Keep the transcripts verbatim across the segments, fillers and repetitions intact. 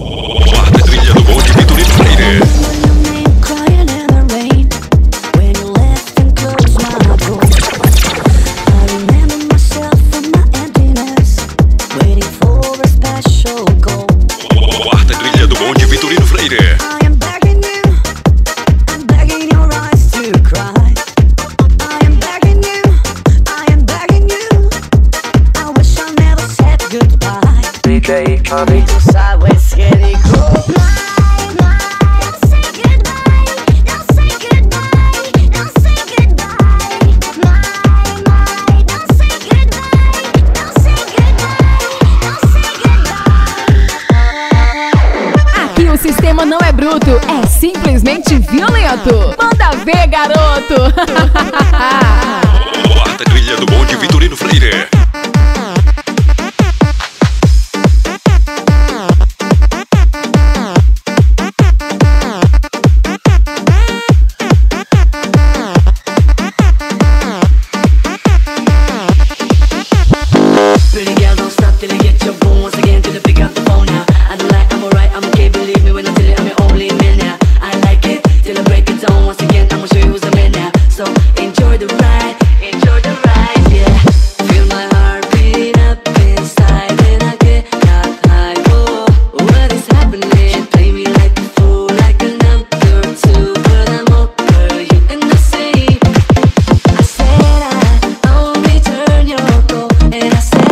Quarta trilha do bonde Vitorino Freire. Quarta trilha do bonde Vitorino Freire. D J Kami Sideways Skinny Cool. Aqui o sistema não é bruto, é simplesmente violento. Manda ver, garoto. Quarta trilha do bonde Vitorino Freire. Pretty girl, don't stop till you get your phone once again till you pick up the phone now. I don't like, I'm alright, I'm okay, believe me when I tell you I'm your only man now. I like it till I break it down once again. I'ma show you who's the man now. So enjoy the ride, enjoy the ride, yeah. Feel my heart beat up inside and I get not high. Oh, what is happening? She play me like a fool, like a number two, but I'm over you. And I say, I said I only turn your goal, and I said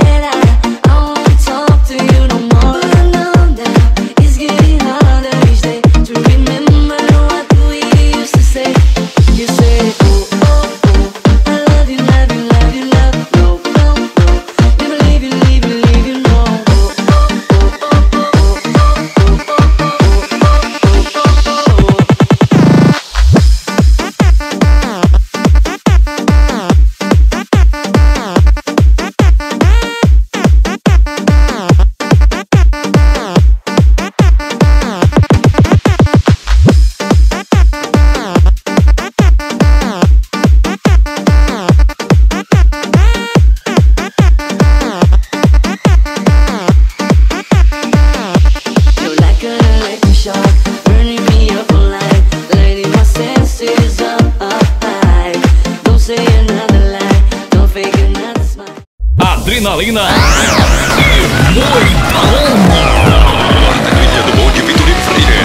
Adrenalina e muita onda. Quarta trilha do bonde Vitorino Freire.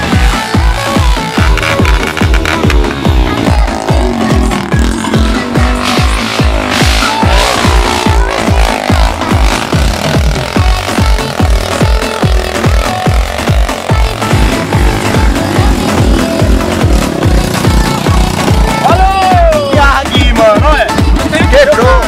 Alô! E aqui, mano, olha, quebrou.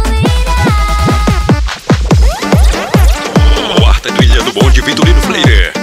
Quarta trilha do bonde Vitorino Freire.